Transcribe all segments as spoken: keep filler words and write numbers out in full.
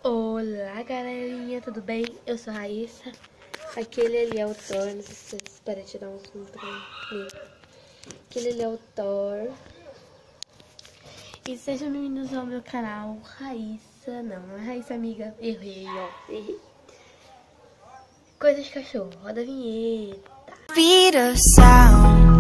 Olá, galerinha, tudo bem? Eu sou a Raíssa. Aquele ali é o Thor. Não sei se vocês esperam tirar um zoom pra mim. Aquele ali é o Thor. E sejam bem-vindos ao meu canal Raíssa. Não, não é Raíssa, amiga. Errei, ó. Errei. Coisa de cachorro. Roda a vinheta. Beat a sound.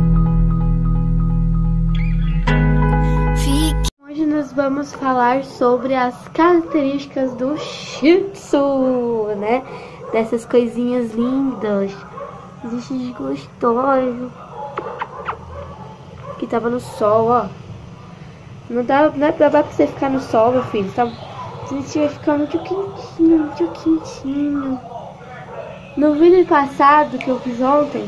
Hoje nós vamos falar sobre as características do Shih Tzu, né? Dessas coisinhas lindas, bichinhos gostosos, que tava no sol, ó. Não dá, não é pra, pra você ficar no sol, meu filho. Tá, a gente vai ficar muito quentinho, muito quentinho. No vídeo passado que eu fiz ontem,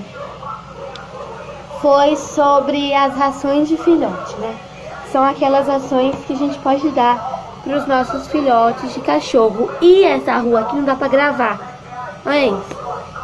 foi sobre as rações de filhote, né? São aquelas ações que a gente pode dar para os nossos filhotes de cachorro. E essa rua aqui não dá para gravar. Olha isso.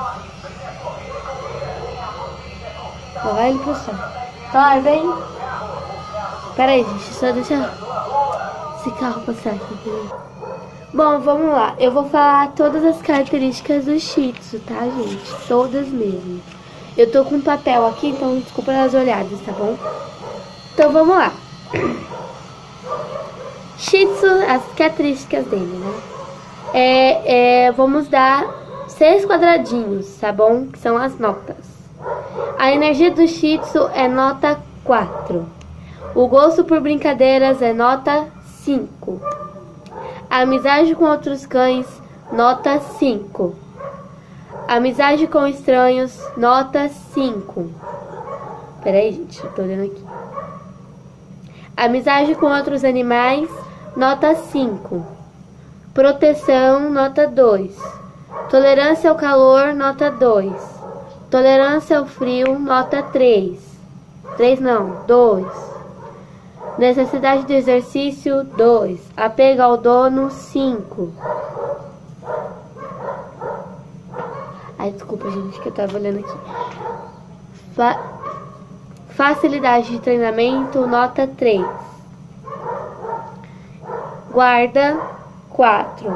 Vou levar ele pro sol. Tá, vem. Pera aí, gente. Só deixa esse carro passar aqui. Bom, vamos lá. Eu vou falar todas as características do Shih Tzu, tá, gente? Todas mesmo. Eu tô com um papel aqui, então desculpa as olhadas, tá bom? Então vamos lá. Shih Tzu, as características dele, né? É, é, vamos dar seis quadradinhos, tá bom? Que são as notas. A energia do Shih Tzu é nota quatro. O gosto por brincadeiras é nota cinco. A amizade com outros cães, nota cinco. A amizade com estranhos, nota cinco. Pera aí, gente, eu tô olhando aqui. Amizade com outros animais, nota cinco. Proteção, nota dois. Tolerância ao calor, nota dois. Tolerância ao frio, nota três. três não, dois. Necessidade de exercício, dois. Apego ao dono, cinco. Ai, desculpa, gente, que eu tava olhando aqui. Fa Facilidade de treinamento, nota três. Guarda, quatro.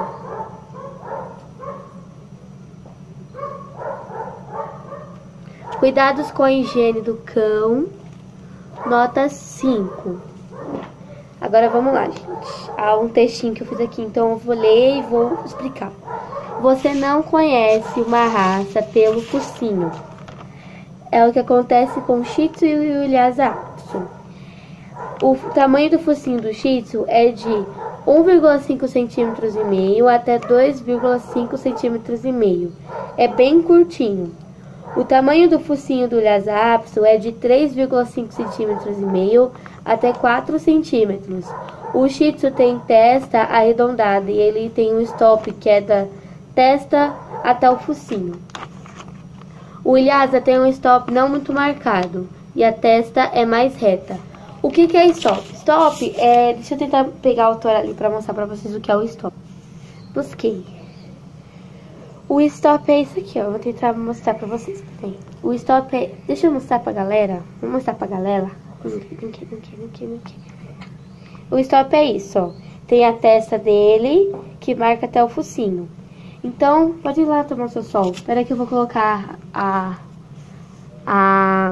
Cuidados com a higiene do cão, nota cinco. Agora vamos lá, gente. Há um textinho que eu fiz aqui, então eu vou ler e vou explicar. Você não conhece uma raça pelo focinho. É o que acontece com o Shih Tzu e o Lhasa Apso. O tamanho do focinho do Shih Tzu é de um vírgula cinco centímetros e meio até dois vírgula cinco centímetros e meio. É bem curtinho. O tamanho do focinho do Lhasa Apso é de três vírgula cinco centímetros e meio até quatro centímetros. O Shih Tzu tem testa arredondada e ele tem um stop que é da testa até o focinho. O Lhasa tem um stop não muito marcado e a testa é mais reta. O que que é stop? Stop é... Deixa eu tentar pegar o Thor ali pra mostrar pra vocês o que é o stop. Busquei. O stop é isso aqui, ó. Eu vou tentar mostrar pra vocês. O stop é... Deixa eu mostrar pra galera. Vou mostrar pra galera. Vem aqui, vem aqui, vem aqui, vem aqui. O stop é isso, ó. Tem a testa dele que marca até o focinho. Então, pode ir lá tomar seu sol. Espera que eu vou colocar a, a,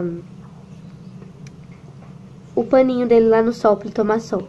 o paninho dele lá no sol para ele tomar sol.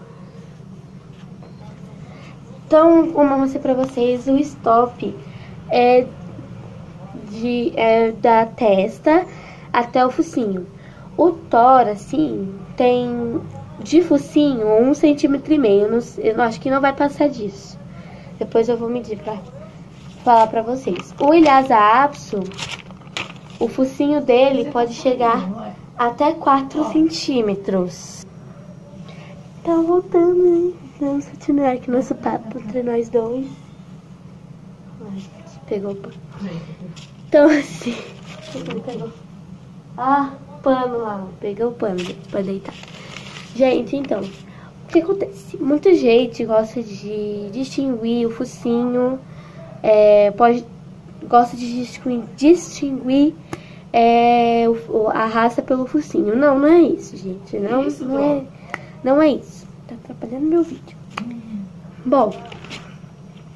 Então, como eu mostrei pra vocês, o stop é, de, é da testa até o focinho. O Thor, assim, tem de focinho um centímetro e meio. Eu, não, eu acho que não vai passar disso. Depois eu vou medir pra falar pra vocês. O Lhasa Apso, o focinho dele pode chegar até quatro centímetros. Tá voltando, né? Vamos continuar aqui nosso papo entre nós dois. Ai, pegou o pano. Então, assim... Pegou. Ah, pano lá. Pegou o pano pra deitar. Gente, então... O que acontece? Muita gente gosta de distinguir o focinho... É, pode, gosta de distinguir, distinguir é, o, a raça pelo focinho. Não, não é isso, gente. Não, isso, não, é, não é isso. Tá atrapalhando meu vídeo. Bom,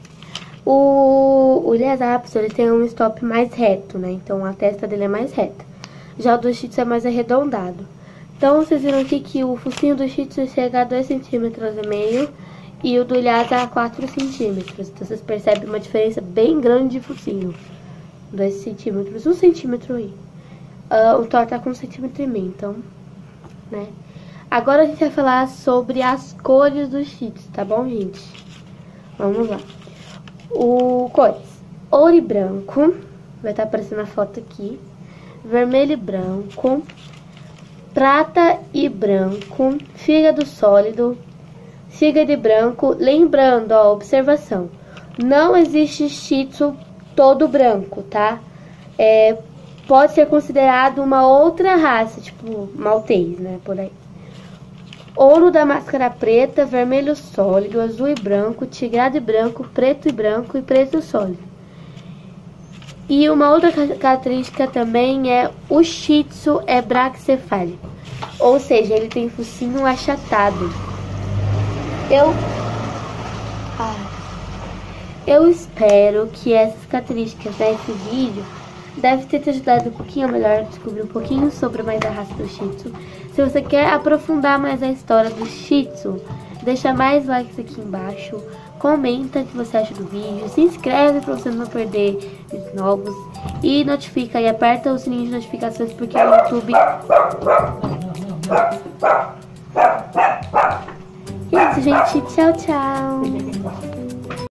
O, o Lhasa Apso, ele tem um stop mais reto, né? Então a testa dele é mais reta. Já o do Shih Tzu é mais arredondado. Então vocês viram aqui que o focinho do Shih Tzu chega a dois centímetros e meio e o do Lhasa a quatro centímetros. Então vocês percebem uma diferença bem grande de focinho. dois centímetros, um centímetro aí. Uh, o Thor tá com um centímetro e meio, então, né? Agora a gente vai falar sobre as cores do Shih Tzu, tá bom, gente? Vamos lá. O cores: ouro e branco, vai estar aparecendo a foto aqui. Vermelho e branco, prata e branco, fígado sólido, fígado e branco. Lembrando, ó, observação: não existe Shih Tzu todo branco, tá? É, pode ser considerado uma outra raça, tipo maltês, né? Por aí. Ouro da máscara preta, vermelho sólido, azul e branco, tigrado e branco, preto e branco e preto sólido. E uma outra característica também é o Shih Tzu é braquicefálico, ou seja, ele tem focinho achatado. Eu, ah, eu espero que essas características desse vídeo deve ter te ajudado um pouquinho melhor a descobrir um pouquinho sobre mais a raça do Shih Tzu. Se você quer aprofundar mais a história do Shih Tzu, deixa mais likes aqui embaixo, comenta o que você acha do vídeo, se inscreve para você não perder vídeos novos e notifica e aperta o sininho de notificações porque o YouTube... E é isso, gente. Tchau, tchau.